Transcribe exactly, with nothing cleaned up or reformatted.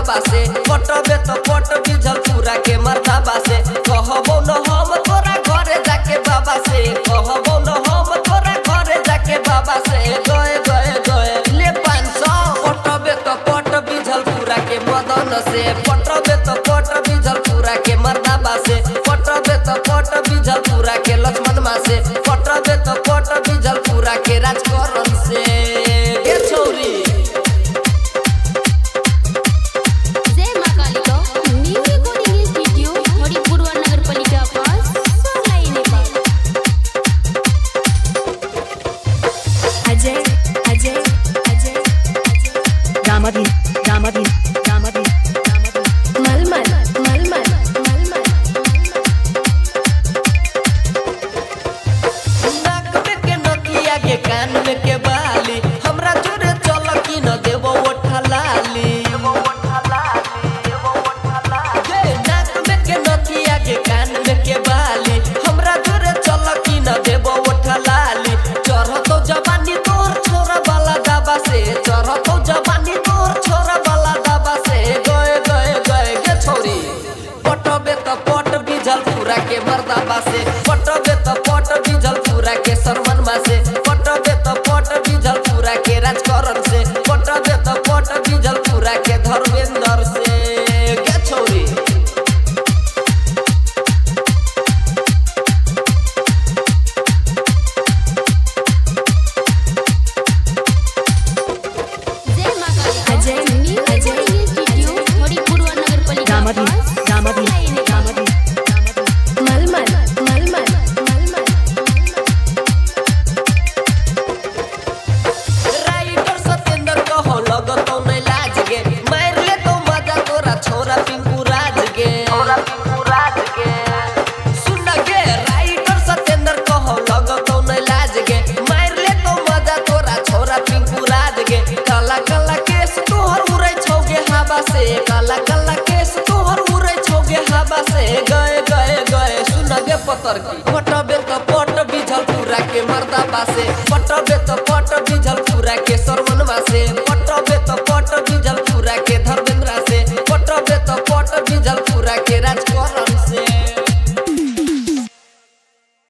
मर्दाबा से पटबे तो पट बिझल पूरा के मर्दाबा से कहबो न हम तोरा घरे जाके बाबा से कहबो न हम तोरा घरे जाके बाबा से गए गए गए ले पाँच सौ पटबे तो पट बिझल पूरा के मदन से पटबे तो पट बिझल पूरा के मर्दाबा से पटबे तो पट बिझल पूरा के लक्ष्मण मा से पटबे तो पट बिझल पूरा के राजकरण से ए छोरी Ramadin, Ramadin, Ramadin, Malmal, Malmal, Malmal. नाक में के नकिया के कान में के बाली हमरा जोरे चल की न देबो ओठा लाली ये नाक में के नकिया के कान में के बाली हमरा जोरे चल की न देबो ओठा लाली चढ़ तो जवानी तोर छोरा वाला दाबा से चढ़ तो जवानी तोर छोरा वाला दाबा से गए गए गए गे छोरी पटबे तो पट बिझल पूरा के मर्दाबा से पटबे तो पट बिझल पूरा के सरवन मा से पटबे तो पट बिझल पूरा के राजकरण से पटबे तो पट बिझल पूरा के धर्मेंद्र से गे छोरी Ajay, Ajay, Studio, Hori Purwa Nagar Palika. Ramadin, Ramadin, Ramadin, Malmal, Malmal, Malmal. Writer Satyendra कहो लगतो नहीं लाज गे मार ले तो मजा तोरा छोरा पिंकू राज गे छोरा पिंकू राज गे सुन गे राइटर सत्येंद्र कहो लगतो नहीं लाज गे मार ले तो मजा तोरा छोरा पिंकू राज गे काला काला केस तोहर उड़ै छौगे हवा से काला काला केस तोहर उड़ै छौगे हवा से गए गए गए सुन गे पतर की पटबे तो पट बिझल पूरा के मर्दाबा से पटबे तो पट बिझल पूरा के सरवन